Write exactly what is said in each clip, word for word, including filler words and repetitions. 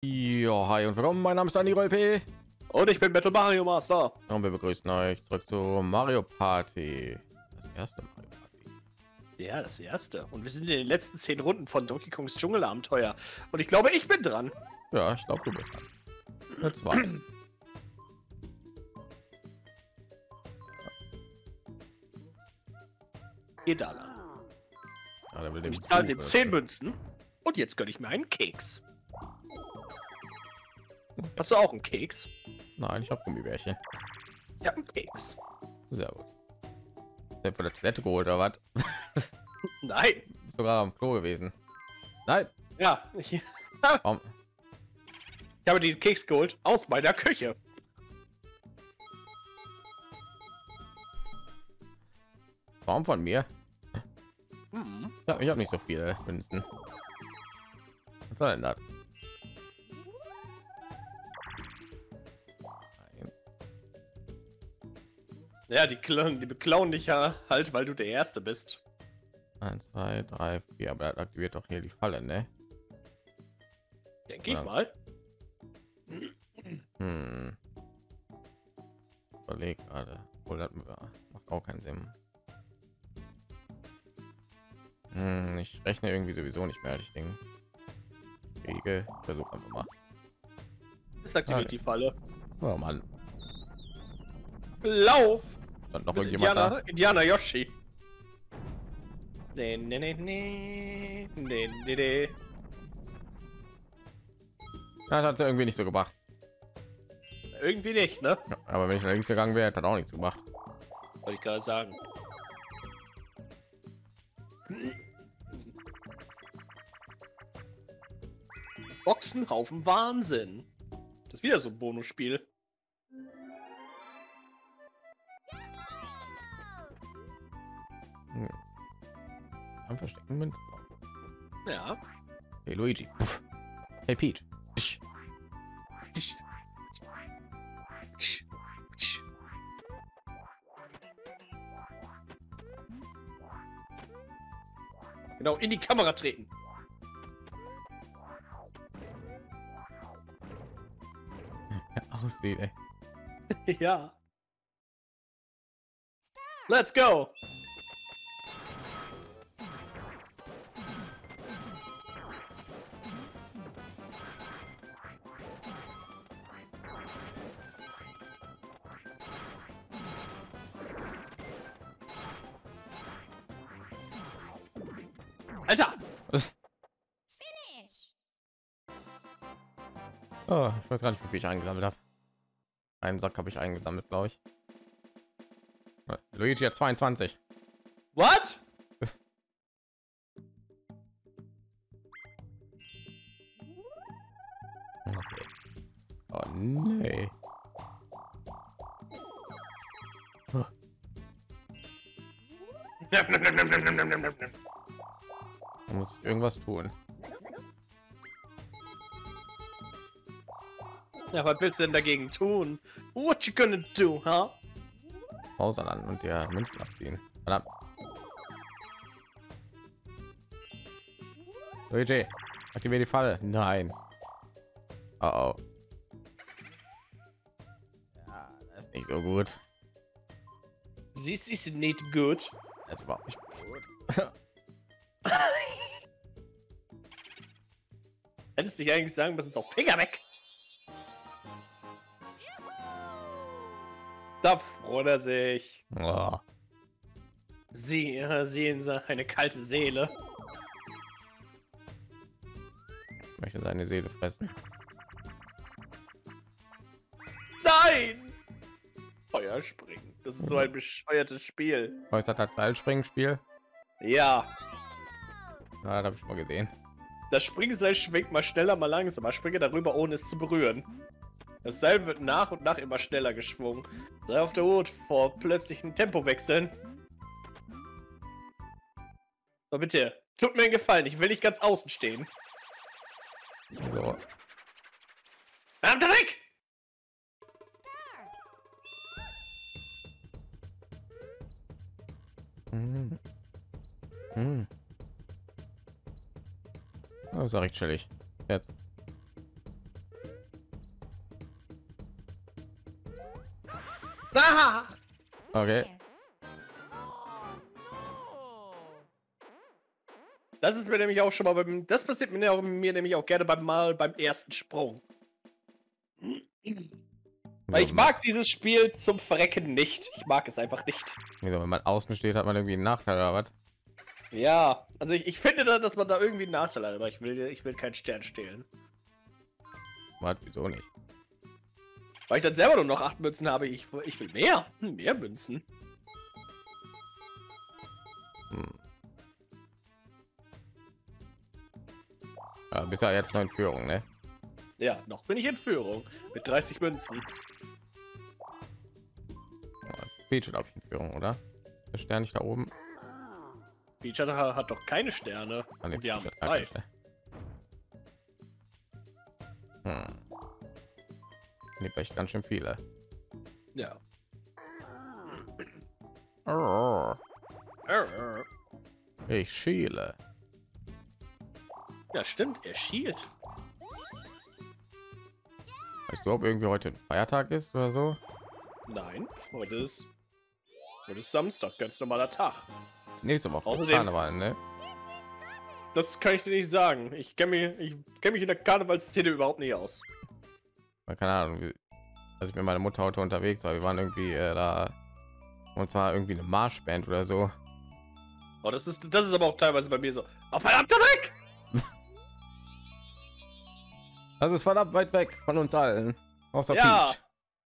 Ja, hi und willkommen. Mein Name ist Dani P. Und ich bin Battle Mario Master. Und wir begrüßen euch zurück zu Mario Party. Das erste Mario Party. Ja, das erste. Und wir sind in den letzten zehn Runden von Donkey Kongs Dschungelabenteuer. Und ich glaube, ich bin dran. Ja, ich glaube, du bist dran. Jetzt war. Geh da lang. Ja, der will dem Ich zahle dem Zug, zehn Münzen. Und jetzt gönne ich mir einen Keks. Hast du auch einen Keks? Nein, ich habe Gummibärchen. Ich habe einen Keks. Sehr gut. Der von der Toilette geholt oder was? Nein. Bist sogar am Klo gewesen. Nein. Ja. Ich, Warum? ich habe den Keks geholt aus meiner Küche. Warum von mir? Hm. Ja, ich habe nicht so viele Münzen. Was soll denn das? Ja, die klauen, die beklauen dich ja halt, weil du der Erste bist. eins, zwei, drei, vier, aber das aktiviert doch hier die Falle, ne? Denke ich Ja. mal. Hm. Überleg gerade. Wohl, das macht auch keinen Sinn. Hm, ich rechne irgendwie sowieso nicht mehr, ich denke. Kriege, versuche einfach mal. Das aktiviert Okay. die Falle. Oh Mann, Lauf! dann noch Bis irgendjemand Indianer, Indianer Yoshi. Nee, nee, nee, nee, nee, nee, nee. da. Das hat er irgendwie nicht so gebracht. Irgendwie nicht, ne? Ja, aber wenn ich nach links gegangen wäre, hat das auch nichts gemacht. Wollte ich gerade sagen. Boxenhaufen Wahnsinn. Das ist wieder so ein Bonusspiel. Hm. Am versteckten Münzen. Ja. Hey Luigi. Puff. Hey Peach. Genau, in die Kamera treten. Aussieht, ey. Ja. Let's go. Alter. Oh, ich weiß gar nicht, wie viel ich eingesammelt habe. Einen Sack habe ich eingesammelt, glaube ich. Luigi hat zweiundzwanzig. What? Okay. Oh nee. Huh. Da muss ich irgendwas tun. Ja, was willst du denn dagegen tun? What you gonna do, huh? Pause an und der Münzen abziehen. Verdammt. Luigi, aktiviere die Falle. Nein. Oh, oh. Ja, das ist nicht so gut. This is nicht gut. Das ist überhaupt nicht gut. Hättest du dich eigentlich sagen müssen, auch Finger weg. Da freut er sich. Oh. Sie äh, sehen sie eine kalte Seele. Ich möchte seine Seele fressen. Nein! Feuerspringen. Das ist so ein bescheuertes Spiel. Was hat das Seilspringen-Spiel? Ja. Ja, das habe ich mal gesehen. Das Springseil schwenkt mal schneller, mal langsamer. Springe darüber, ohne es zu berühren. Das Seil wird nach und nach immer schneller geschwungen. Sei auf der Hut vor plötzlichen Tempowechseln. So, bitte. Tut mir einen Gefallen. Ich will nicht ganz außen stehen. So. Verdammt, weg! Hm. Hm. Das ist ja recht chillig. Jetzt. Ah! Okay. Das ist mir nämlich auch schon mal beim. Das passiert mir, auch, mir nämlich auch gerne beim Mal beim ersten Sprung. Weil ich mag dieses Spiel zum Verrecken nicht. Ich mag es einfach nicht. Wieso, wenn man außen steht, hat man irgendwie einen Nachteil oder was? Ja, also ich, ich finde da, dass man da irgendwie einen Nachteil hat, aber ich will, ich will keinen Stern stehlen. Was? Wieso nicht? Weil ich dann selber nur noch acht Münzen habe. Ich, ich will mehr. Hm, mehr Münzen. Hm. Ja, bist ja jetzt noch in Führung, ne? Ja, noch bin ich in Führung. Mit dreißig Münzen. Ja, Peach glaube ich in Führung, oder? Der Stern nicht da oben. Peach hat, hat doch keine Sterne. Ah, nee, Und wir haben Peach hat zwei. keine Sterne. Hm. Gibt echt ganz schön viele. Ja. Oh, ich schiele. Ja, stimmt. Er schielt. Weißt du, ob irgendwie heute ein Feiertag ist oder so? Nein, heute ist, heute ist Samstag, ganz normaler Tag. Nächste Woche ist Außerdem- Karneval, ne? Das kann ich dir nicht sagen. Ich kenne mich, ich kenne mich in der Karnevalsszene überhaupt nicht aus. Man keine Ahnung, wie, als ich mit meiner Mutter heute unterwegs war, wir waren irgendwie äh, da und zwar irgendwie eine Marschband oder so. Oh, das ist, das ist aber auch teilweise bei mir so. Auf ein Weg! Das ist verdammt weit weg von uns allen. Außer Ja. Peach.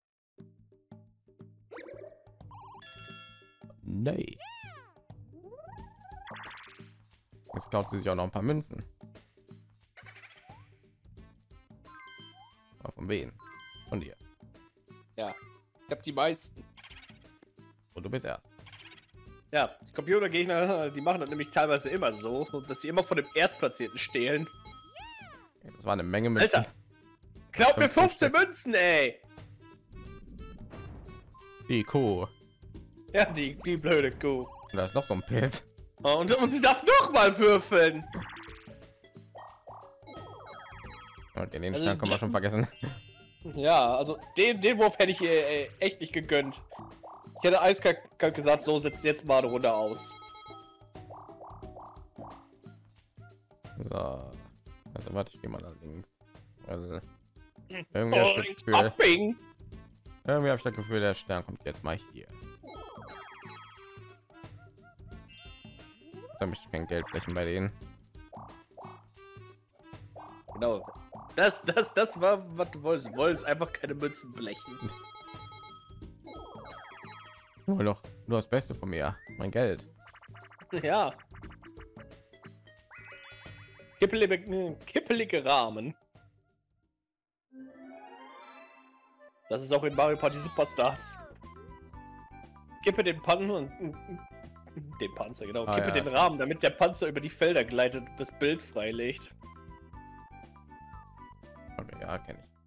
Nee. Jetzt klaut sie sich auch noch ein paar Münzen. Aber von wen? Von dir. Ja, ich habe die meisten. Und du bist erst. Ja, die Computergegner, die machen das nämlich teilweise immer so, dass sie immer von dem Erstplatzierten stehlen. Das war eine Menge Münzen. Alter, glaub mir fünfzehn Münzen, ey! Die Kuh. Ja, die, die blöde Kuh. Und da ist noch so ein Pit. Oh, und, und sie darf noch mal würfeln. Und den Also Stern können wir schon vergessen. Ja, also den, den Wurf hätte ich ihr äh, echt nicht gegönnt. Ich hätte eiskalt gesagt, so setzt jetzt mal eine Runde aus. So. Also warte, ich gehe mal da links. Weil irgendwie habe Oh, ich das Gefühl, Abwing. irgendwie habe ich das Gefühl, der Stern kommt jetzt mal hier. Da möchte ich kein Geld brechen bei denen. Genau. Das, das, das war, was du wolltest. Du wolltest einfach keine Münzen blechen. Nur noch nur das Beste von mir, mein Geld. Ja. Kippelige, kippelige Rahmen. Das ist auch in Mario Party Superstars. Kippe den Panzer, den Panzer, genau. Ah, Kippe ja. den Rahmen, damit der Panzer über die Felder gleitet und das Bild freilegt. Okay, ja, kenne ich.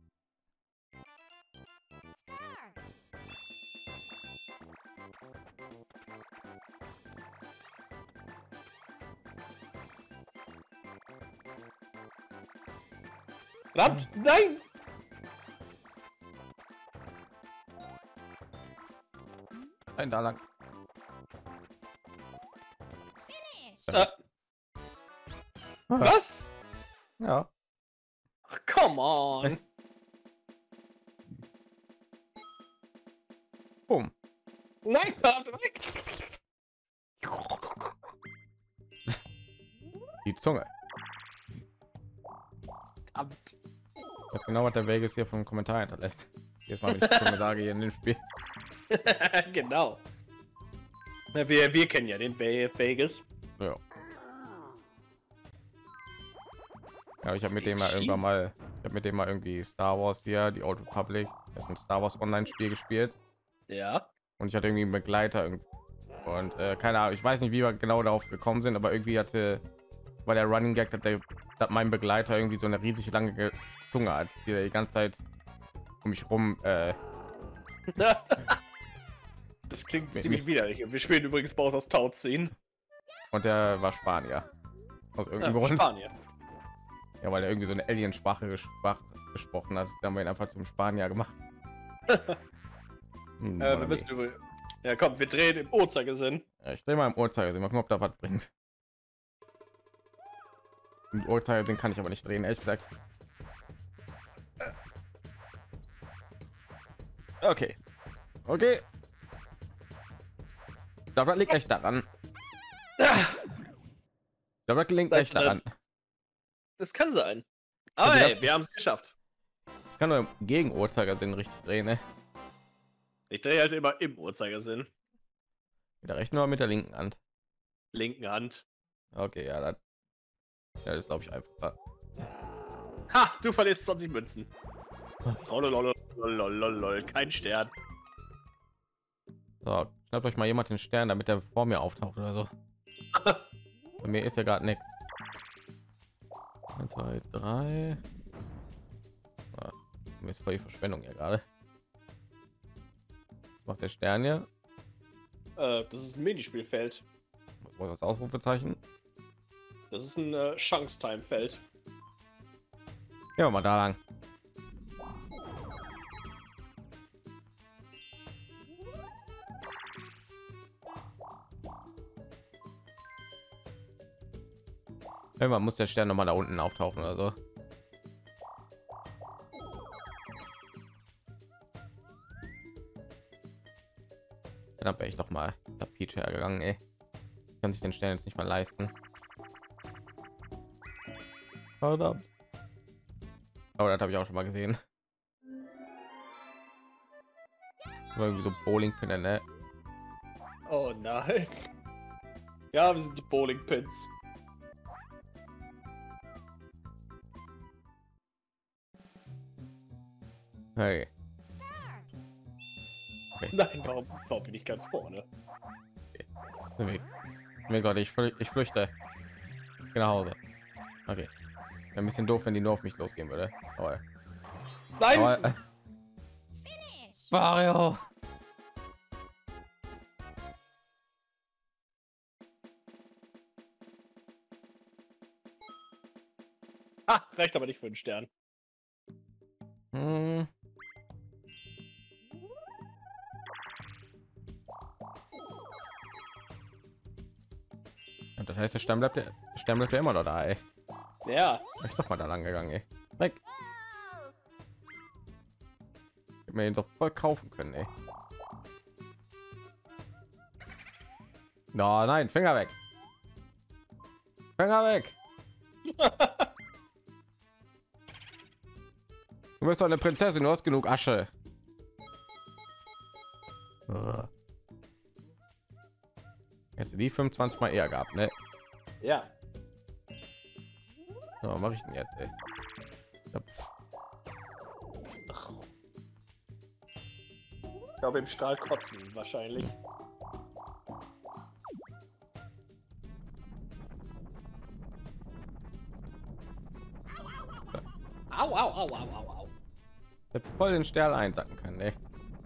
Verdammt, nein! Ein da lang. Äh, was? Ja. Ach, come on. Boom. Nein, warte, weg. Die Zunge. Verdammt. Das genau, was der Vegas hier vom Kommentar hinterlässt. Jetzt mal, wenn ich Zunge sage hier in dem Spiel. Genau. Ja, wir, wir kennen ja den Ve- Vegas. Ja. Ja, ich habe mit dem mal irgendwann mal, ich habe mit dem mal irgendwie Star Wars hier, die Old Republic, das ist ein Star Wars Online-Spiel gespielt Ja. und ich hatte irgendwie einen Begleiter irgendwie. Und äh, keine Ahnung, ich weiß nicht, wie wir genau darauf gekommen sind, aber irgendwie hatte, weil der Running Gag, dass, der, dass mein Begleiter irgendwie so eine riesig lange Ge- Zunge hat, die der die ganze Zeit um mich rum. Äh, Das klingt Mit ziemlich mich- widerlich. Wir spielen übrigens Baus aus Tauziehen. und der war Spanier. Aus irgendeinem Ja, Grund. Spanien. Ja, weil er irgendwie so eine Alien-Sprache gesprach, gesprochen hat. Da haben wir ihn einfach zum Spanier gemacht. Hm, Äh, wir müssen über. Ja, komm, wir drehen im Uhrzeigersinn. ja, ich drehe mal im Uhrzeigersinn, mal gucken, ob da was bringt. Im Uhrzeigersinn kann ich aber nicht drehen, ehrlich gesagt. Okay. Okay. Das liegt echt daran. Das liegt echt daran. Das kann sein. Aber Also, hey, wir haben es geschafft. Ich kann nur im Gegen-Uhrzeigersinn richtig drehen, ne? Ich drehe halt immer im Uhrzeigersinn. Mit der rechten oder mit der linken Hand? Linken Hand. Okay, ja, das, ja, das glaube ich einfach. Ha, du verlierst zwanzig Münzen. Lolololololol, kein Stern. So, schnappt euch mal jemand den Stern, damit er vor mir auftaucht oder so. Bei mir ist ja gerade nichts. eins, zwei, drei. Ah, mir ist voll die Verschwendung ja gerade. Was macht der Stern hier? Äh, das ist ein Minispielfeld. Was war das Ausrufezeichen? Das ist ein äh, Chance-Time-Feld. Ja, mal da lang. Irgendwann muss der Stern noch mal da unten auftauchen oder so. Dann wäre ich noch mal der Peach hergegangen, ey. Kann sich den Stern jetzt nicht mal leisten. Verdammt. Aber das habe ich auch schon mal gesehen. Irgendwie so Bowling-Pinne, ne? Oh nein. Ja, wir sind die Bowling-Pins. Hey. Okay. Nein, warum, warum bin ich ganz vorne? Okay. Mir Gott, ich, flü ich flüchte. Ich gehe nach Hause. Okay. Ein bisschen doof, wenn die nur auf mich losgehen würde. Aber, Nein! aber, äh, Mario! Ah, reicht aber nicht für einen Stern. Hm. Das heißt, der Stern bleibt, der Stern bleibt ja immer noch da, ey. Ja. Ich doch mal da lang gegangen, ey. Weg. Ich hätte mir den doch voll kaufen können, ey. No, nein, Finger weg. Finger weg. Du bist doch eine Prinzessin, du hast genug Asche. Jetzt die fünfundzwanzig mal eher gehabt, ne? Ja. So, was mache ich denn jetzt, ey? Ich glaube im Strahl kotzen wahrscheinlich. Au, au, au, au, au, au. Ich hätte voll den Stern einsacken können, ey.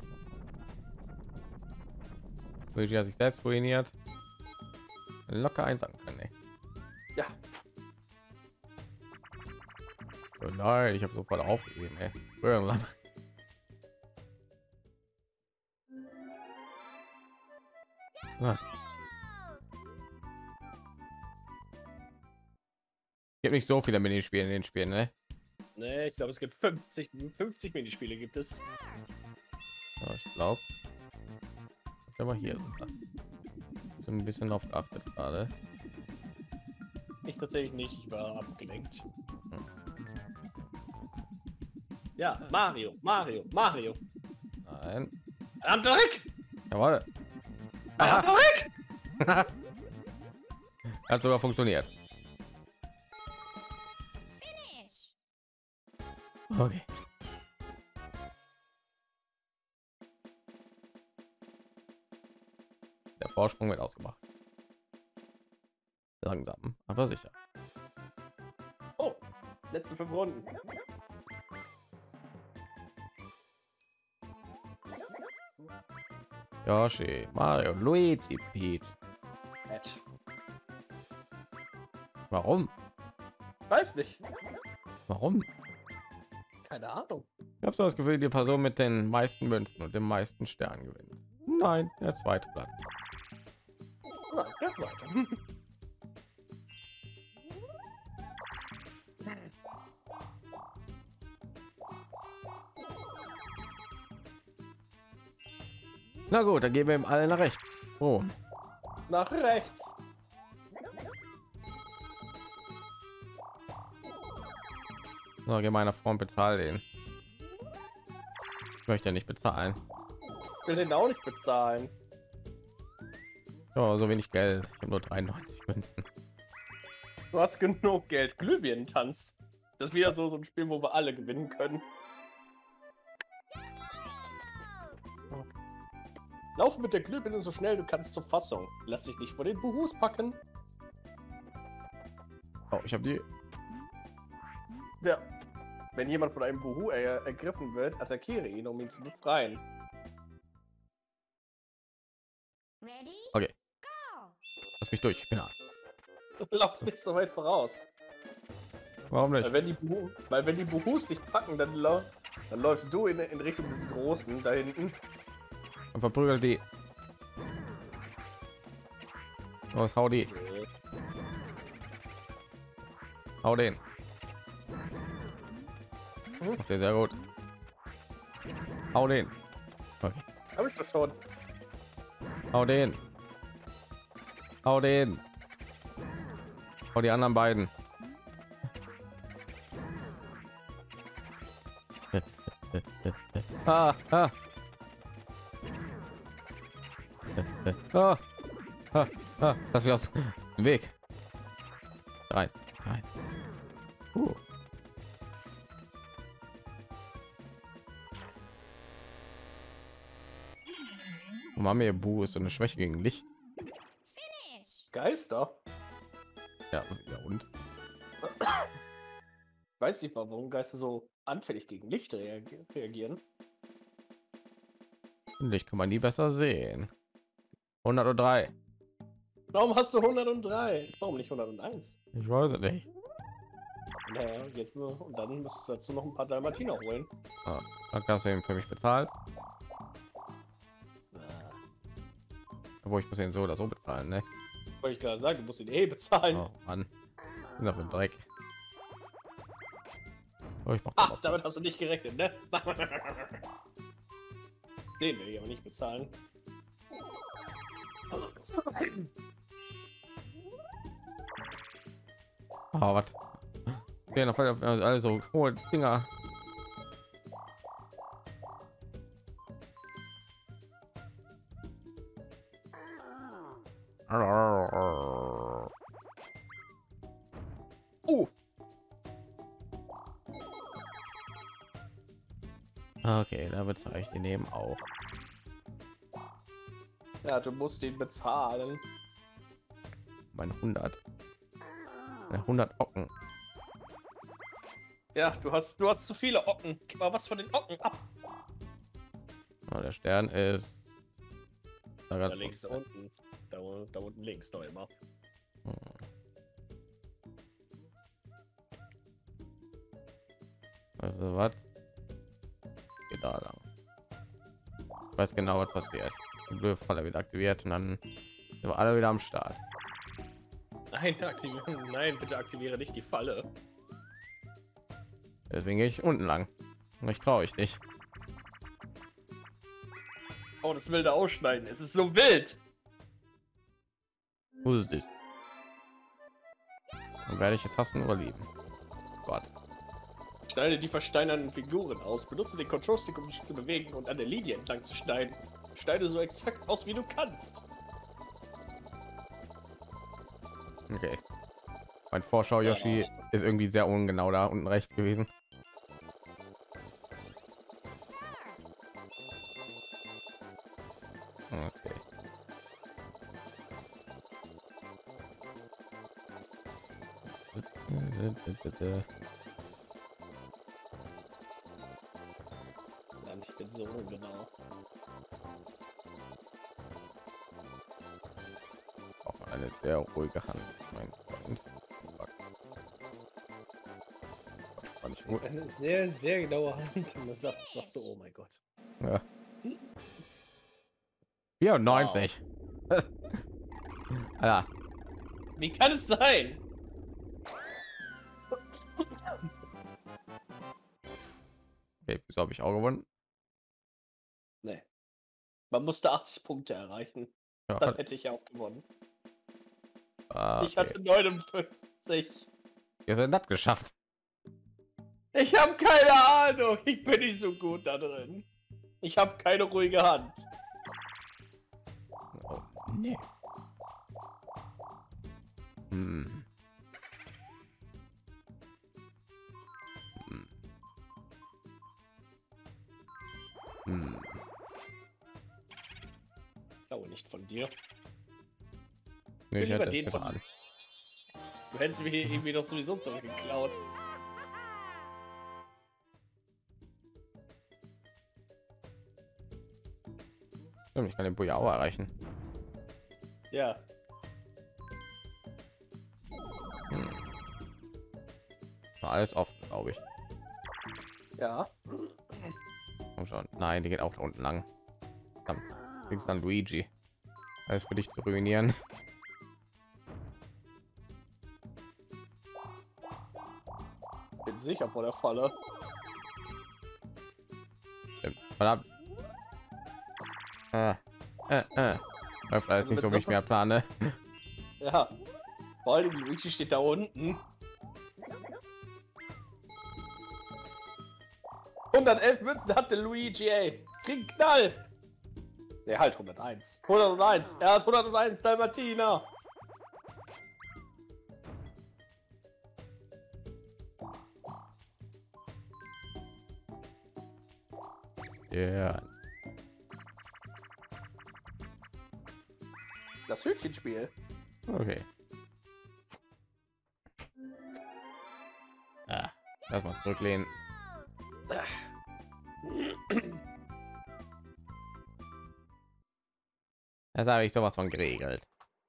Luigi hat sich selbst ruiniert. Locker einsacken können, ey. Ja. Oh nein, ich habe sofort aufgegeben, ey. Irgendwann. Ah. Gibt nicht so viele Minispiele in den Spielen, ne? Nee, ich glaube, es gibt fünfzig, fünfzig Minispiele gibt es. Ja, ich glaube. Aber hier sind wir. So ein bisschen auf geachtet gerade. Ich tatsächlich nicht, ich war abgelenkt. Hm. Ja, Mario, Mario, Mario. Nein. Verdammt, weg! Jawohl. Verdammt, weg! Hat sogar funktioniert. Okay. Der Vorsprung wird ausgemacht. Langsam, aber sicher. Oh, letzte fünf Runden. Yoshi, Mario, Luigi, Peach. Edge. Warum? Weiß nicht. Warum? Keine Ahnung. Ich habe so das Gefühl, die Person mit den meisten Münzen und den meisten Sternen gewinnt. Nein, der zweite Platz. Na, das weiter. Na gut, dann gehen wir ihm alle nach rechts. Oh, Nach rechts. so, geh meiner Frau und bezahl den. Ich möchte ja nicht bezahlen. Ich will den auch nicht bezahlen. Ja, so wenig Geld. Ich habe nur dreiundneunzig Münzen. Du hast genug Geld. Glühbirnen-Tanz. Das ist wieder so, so ein Spiel, wo wir alle gewinnen können. Lauf mit der Glühbirne so schnell du kannst zur Fassung. Lass dich nicht vor den Buhus packen. Oh, ich habe die. Ja. Wenn jemand von einem Buhu er ergriffen wird, attackiere ihn, um ihn zu befreien. Okay. Lass mich durch. Ich bin an. Lauf nicht so weit voraus. Warum nicht? Weil wenn die, Buhu, weil wenn die Buhus dich packen, dann, lau dann läufst du in, in Richtung des Großen da hinten. Und verprügel die. Los, hau die. Hau den. Okay, sehr gut. Hau den. Okay. Hab ich das schon. Hau den. Hau den. Hau die anderen beiden. ah, ah. ah. Ah. Ah. Lass mich aus dem Weg. Rein. Rein. Uh. Mami Bu ist so eine Schwäche gegen Licht. Geister? Ja, ja und? Weiß nicht, warum Geister so anfällig gegen Licht reage reagieren. Licht kann man nie besser sehen. hundertdrei. Warum hast du hundertdrei? Warum nicht hunderteins? Ich weiß es nicht. Naja, jetzt nur und dann musst du dazu noch ein paar Dalmatiner holen. Ah, dann kannst du ihn für mich bezahlen. Wo ich muss ihn so oder so bezahlen, ne? Wollte ich gerade sagen, du musst ihn eh bezahlen. Oh Mann, bin auf den Dreck. Oh, ich mach Ah, damit hast du nicht gerechnet, ne? Den will ich aber nicht bezahlen. Oh, was? Okay, noch also hohe Dinger. Uh. Okay, da bezahle ich die nehmen auch. Ja, du musst ihn bezahlen. Meine hundert. Meine hundert Ocken. Ja, du hast du hast zu viele Ocken. Gib mal was von den Ocken ab. Oh, der Stern ist da Da ganz links unten. Da, da unten links noch immer. Hm. Also was? Geht da lang. Ich weiß genau, was passiert. Die blöde Falle wieder aktiviert und dann sind wir alle wieder am Start. Nein, aktivieren. Nein, bitte aktiviere nicht die Falle. Deswegen gehe ich unten lang. Ich traue ich nicht. Oh, das wilde Ausschneiden. Es ist so wild. Wo ist das? Dann werde ich es hassen oder lieben. Gott. Schneide die versteinernden Figuren aus. Benutze den Control Stick, um dich zu bewegen und an der Linie entlang zu schneiden. Schneide so exakt aus, wie du kannst. Okay. Mein Vorschau Yoshi Ja. ist irgendwie sehr ungenau da unten rechts gewesen. Okay. Nein, ich bin so ungenau. Auch eine sehr ruhige Hand, mein Freund. Fuck. Fuck, Eine sehr, sehr genaue Hand. Und das sagt, sagst du, oh mein Gott. Ja. vierundneunzig. Wow. Ja. Wie kann es sein? Okay, wieso habe ich auch gewonnen? Nee. Man musste achtzig Punkte erreichen. Ja, Dann hätte ich auch gewonnen. okay. Ich hatte neunundfünfzig. Wir sind das geschafft. Ich habe keine Ahnung. Ich bin nicht so gut da drin. Ich habe keine ruhige Hand. Oh, nee. Hm. Hm. Hm. Ich glaube nicht von dir. Nee, ich lieber hätte den es von- getan. Du hättest mir hier irgendwie doch sowieso zurückgeklaut. Stimmt, ich kann den Bujao erreichen. Ja. Hm. War alles offen, glaube ich. Ja. Komm schon. Nein, die geht auch da unten lang. Dann kriegst dann Luigi. Alles für dich zu ruinieren. Bin sicher vor der Falle. Stimmt. Verdammt. Äh, äh, äh. Läuft alles nicht so, wie ich mir plane. Ja. Vor allem Luigi steht da unten. hundertelf Münzen hat der Luigi, ey. Krieg einen Knall. Der halt hunderteins. hunderteins. Er hat hunderteins Dalmatiner. Ja. Das Hütchenspiel. Okay. Ah, lass mal zurücklehnen. Das habe ich sowas von geregelt.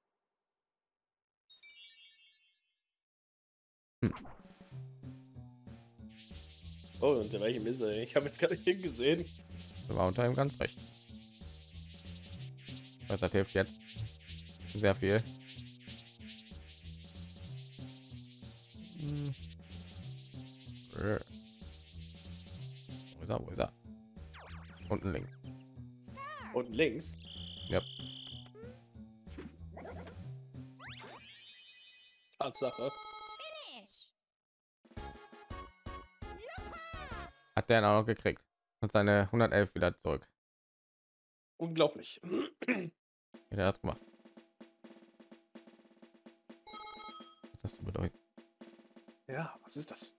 Hm. Oh, und welchem ist er? Ich habe jetzt gar nicht hingesehen. Das war unter ihm ganz recht. Was das hilft jetzt sehr viel. Hm. Wo ist er? Wo ist er? Unten links. Unten links. Ja. Tatsache. Hat der auch noch gekriegt und seine hundertelf wieder zurück. Unglaublich. Ja, der hat's gemacht. Das bedeutet. Ja, was ist das?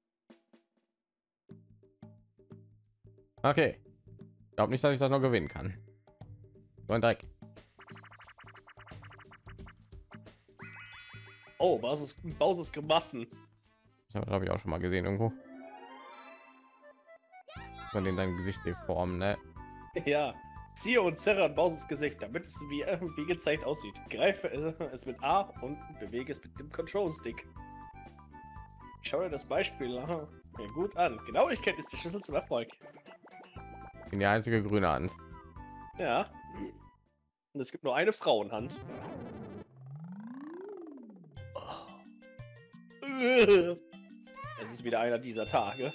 Okay. Ich glaube nicht, dass ich das noch gewinnen kann. So ein Dreck. Oh, was ist Bowser's Grimassen? Ich habe glaube ich auch schon mal gesehen irgendwo. Von denen dein Gesicht deformen, ne? Ja. Ziehe und zerre an Bowser's Gesicht, damit es wie, äh, wie gezeigt aussieht. Greife es mit A und bewege es mit dem Control Stick. Schau dir das Beispiel aha, ja, gut an. Genauigkeit ist der Schlüssel zum Erfolg. In die einzige grüne Hand. Ja. Und es gibt nur eine Frauenhand. Es ist wieder einer dieser Tage.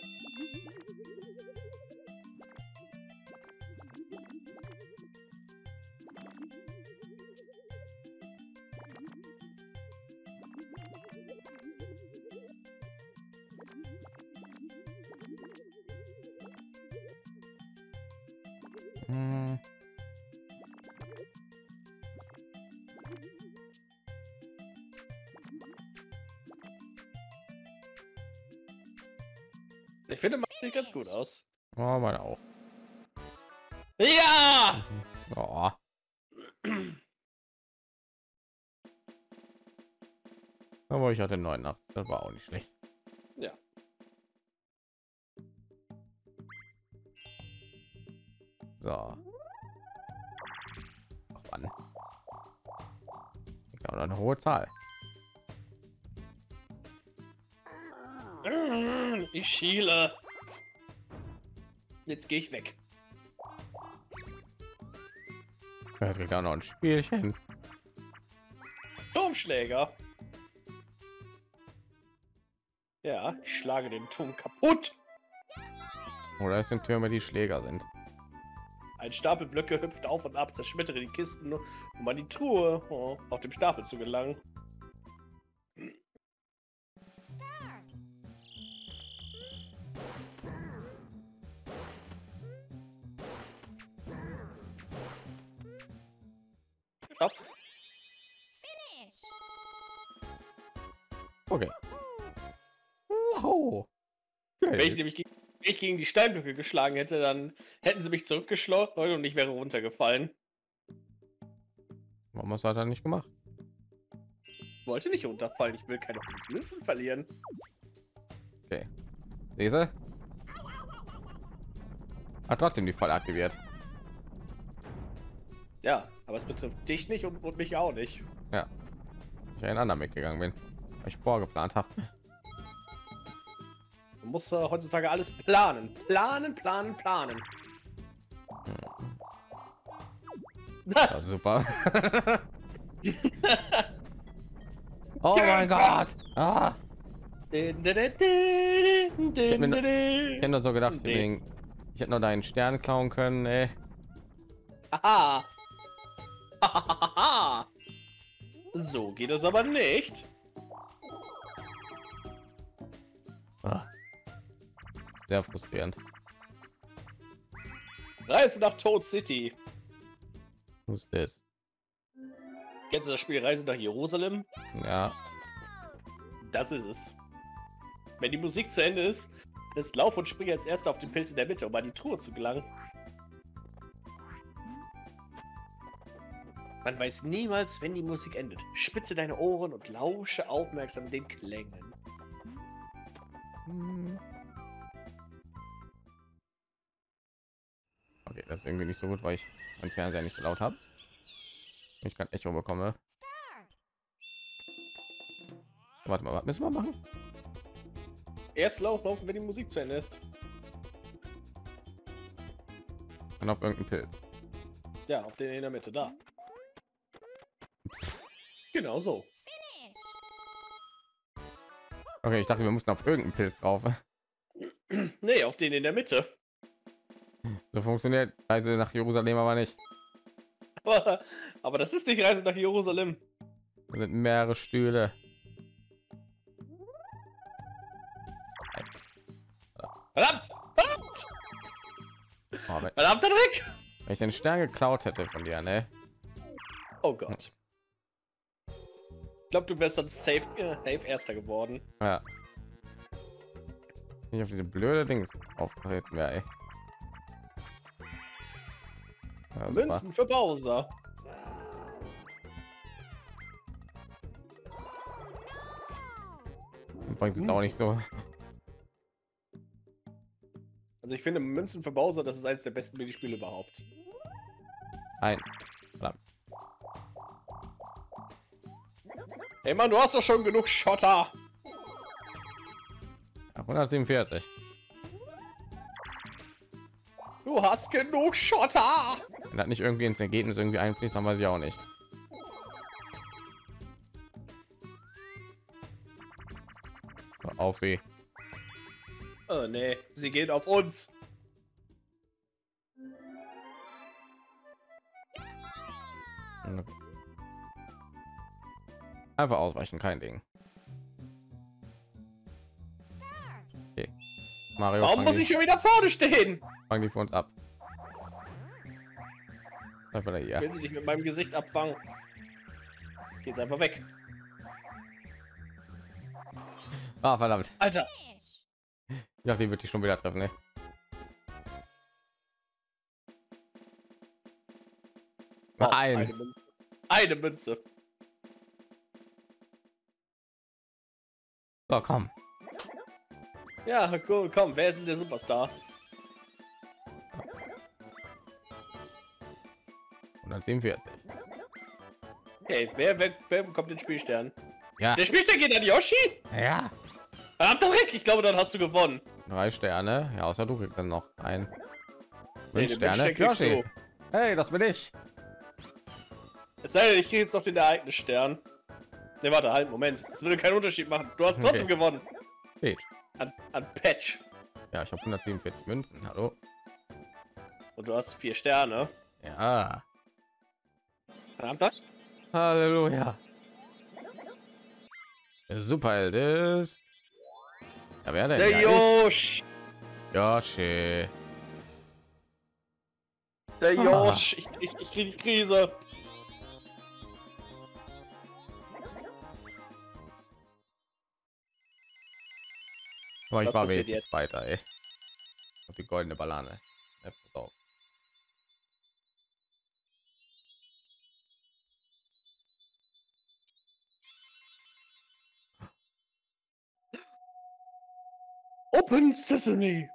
Hm. Ich finde, man sieht ganz gut aus. Oh, meine auch. Ja! Oh. Aber ich hatte neun Nacht. Das war auch nicht schlecht. Ja. So. Ach, wann? Ich glaube, eine hohe Zahl. Ich schiele. Jetzt gehe ich weg. Es gibt auch noch ein Spielchen. Turmschläger. Ja, ich schlage den Turm kaputt. Oder es sind Türme, die Schläger sind. Ein Stapel Blöcke hüpft auf und ab, zerschmettere die Kisten, um an die Truhe oh, auf dem Stapel zu gelangen. Klappt. Okay. Wow. Wenn ich nämlich gegen, ich gegen die Steinblöcke geschlagen hätte, dann hätten sie mich zurückgeschleudert und ich wäre runtergefallen. Warum hast du das dann nicht gemacht? Ich wollte nicht runterfallen, ich will keine Münzen verlieren. Okay. Lese. Hat trotzdem die voll aktiviert. Ja, aber es betrifft dich nicht und, und mich auch nicht. Ja. Ich ein anderer mitgegangen bin, weil ich vorgeplant habe. Man muss äh, heutzutage alles planen, planen, planen, planen. Ja, super. Oh mein Gott. Ah. Ich hätte mir, ich hätte nur so gedacht, wegen, ich hätte nur deinen Stern klauen können. Ey. Aha. So geht es aber nicht. Ah. Sehr frustrierend. Reise nach Toad City. Was ist das? Kennst du das Spiel Reise nach Jerusalem? Ja. Das ist es. Wenn die Musik zu Ende ist, ist Lauf und Spring als erster auf den Pilz in der Mitte, um an die Truhe zu gelangen. Man weiß niemals, wenn die Musik endet. Spitze deine Ohren und lausche aufmerksam den Klängen. Hm. Okay, das ist irgendwie nicht so gut, weil ich meinen Fernseher nicht so laut habe. Ich kann Echo bekomme. Warte mal, was müssen wir machen? Erst Lauf laufen, wenn die Musik zu Ende ist. Und auf irgendeinen Pilz. Ja, auf den in der Mitte, da. Genau so. Okay, ich dachte, wir mussten auf irgendeinen Pilz drauf. Nee, auf den in der Mitte. So funktioniert Reise nach Jerusalem aber nicht. Aber, aber das ist nicht Reise nach Jerusalem. Da sind mehrere Stühle. Verdammt! Verdammt! Oh, wenn, Verdammt, weg! wenn ich den Stern geklaut hätte von dir, ne? Oh Gott. Ich glaube, du wärst dann safe, äh, safe Erster geworden. Ja. Nicht auf diese blöde Dings auftreten wäre, ey. Ja, Münzen für Bowser. Bringt es auch nicht so. Also ich finde Münzen für Bowser, das ist eines der besten Minispiele überhaupt. Eins. Verdammt. Ey Mann, du hast doch schon genug Schotter. hundertsiebenundvierzig. Du hast genug Schotter. Wenn das nicht irgendwie ins Ergebnis irgendwie einfließt, dann weiß ich auch nicht. Auf sie. Oh nee, sie geht auf uns. Einfach ausweichen, kein Ding. Okay. Mario, warum muss die, ich schon wieder vorne stehen? fangen die für uns ab. Einfach hier. Will sie dich mit meinem Gesicht abfangen? Geht's einfach weg. Ah, verdammt. Alter. Ja, die wird dich schon wieder treffen, ne? Oh, Nein. eine Münze. Eine Münze. So, komm. Ja, cool, komm, wer ist denn der Superstar? hundertsiebenundvierzig. Okay, wer, wer, wer bekommt den Spielstern? Ja. Der Spielstern geht an Yoshi? Ja. Verdammter Dreck, ich glaube, dann hast du gewonnen. Drei Sterne. Ja, außer du kriegst dann noch ein. Nee, Fünf den Sterne. Wunschstern kriegst Yoshi. du. Hey, das bin ich. Es sei denn, ich kriege jetzt noch den Ereignisstern. Ne, warte, halt, Moment. Das würde keinen Unterschied machen. Du hast trotzdem Okay. gewonnen. Peach. An, an Patch. Ja, ich habe hundertsiebenundvierzig Münzen. Hallo. Und du hast vier Sterne. Ja. Verdammt. Halleluja. Der Superheld ist. Ja, wer denn? Der Ja, Josh. ich. Yoshi. Der Ah. Josh. Ich, ich, ich kriege die Krise. Aber ich Was war passiert wenigstens jetzt? weiter, ey. Und die goldene Banane. Ja, pass auf. Open Sesame.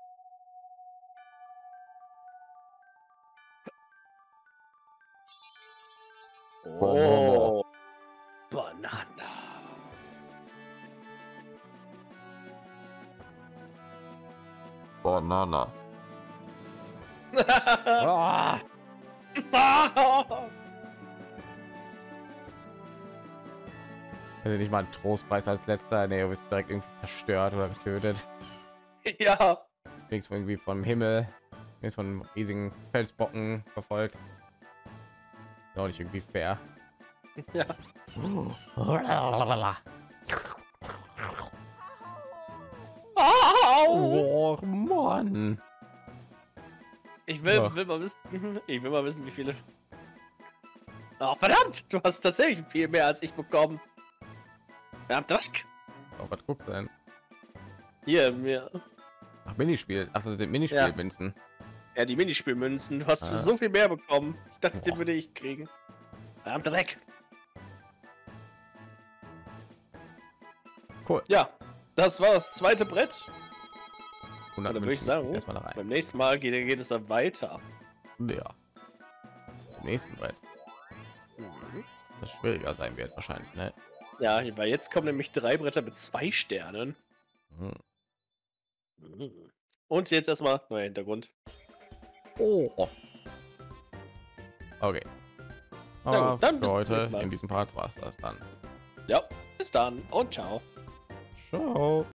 Oh. Banana. Banana. Ah. Also nicht mal ein Trostpreis als letzter. Nee, du bist direkt irgendwie zerstört oder getötet. Ja. Kriegst irgendwie vom Himmel. Ist von einem riesigen Felsbrocken verfolgt. Ja, nicht irgendwie fair. Ja. Oh Mann. Ich will, Ja. will mal wissen. Ich will mal wissen, wie viele. Oh, verdammt! Du hast tatsächlich viel mehr als ich bekommen. Verdammt, Dreck. Oh, was guckst du denn? Hier, mir. Ach, Minispiel. Ach, das sind Minispielmünzen. Ja, die Minispielmünzen. Du hast Ah. so viel mehr bekommen. Ich dachte, den Boah. würde ich kriegen. Verdammt, Dreck. Cool. Ja, das war das zweite Brett. hundert Dann würde ich Münzen sagen, kriegst du erstmal da rein. beim nächsten Mal geht, geht es dann weiter. Ja. Im nächsten Brett. Das schwieriger sein wird wahrscheinlich, ne? Ja, weil jetzt kommen nämlich drei Bretter mit zwei Sternen. Hm. Und jetzt erstmal neuer Hintergrund. Oh. Okay. Na gut, Aber dann für bis zum heute nächsten Mal. in diesem Part war es das dann. Ja, bis dann und ciao. Ciao.